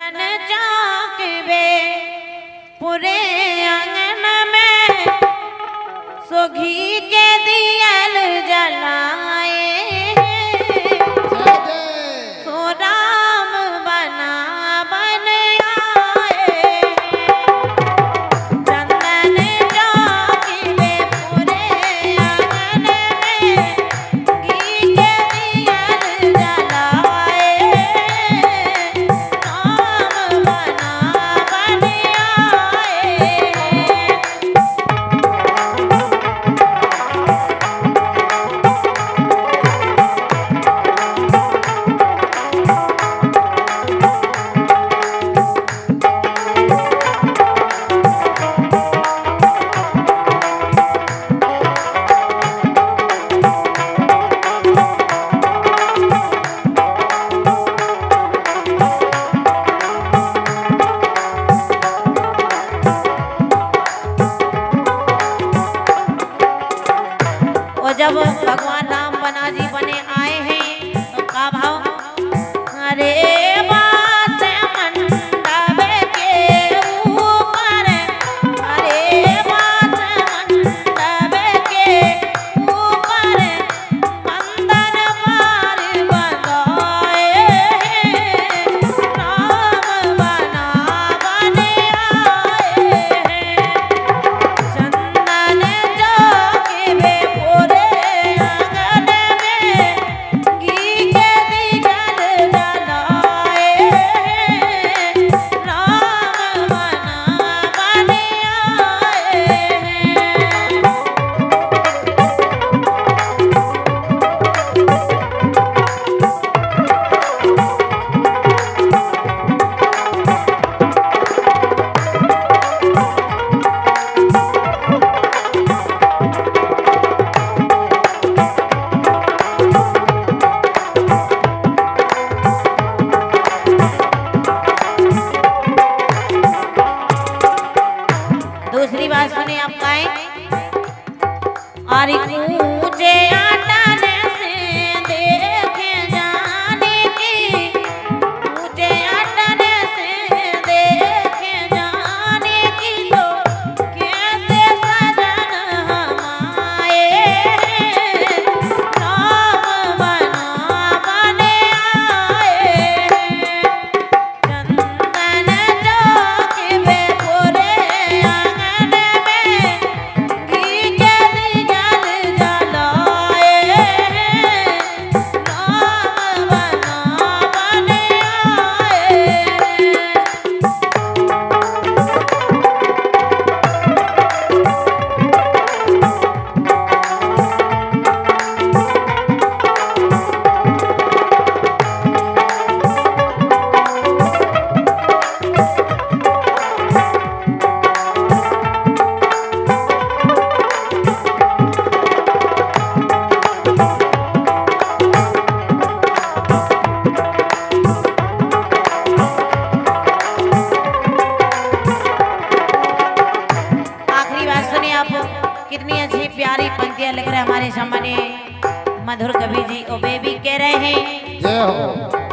पूरे आंगन में सोघी के दियल जलाए सो राम बना बन आए चंदन चौकीबे पूरे आंगन में घी के दियल जलाए राम बना बन आए। और जब भगवान राम बना जी बने आए हैं तो का भाव अरे बात मंडप के ऊपर अरे बात मंडप के ऊपर मंदर पार बनाए राम बना बन आए चंदन चौकीबे पूरे आंगन में घी के दियल जलाए राम बना बन आए। दूसरी बात सुने आप गाएं और ऊंचे आटन से देखे जाने की ऊंचे आटन से देखे जाने की तो कैसे सजन हमारे राम बना बन आए चंदन चौकीबे पूरे आंगन में घी के दियल जलाए राम बना बन आए। आखिरी बात सुनिए आप कितनी अच्छी प्यारी पंक्तियां लिख रहे हैं हमारे सामने मधुर कवि जी ओ बेबी कह रहे हैं जय हो।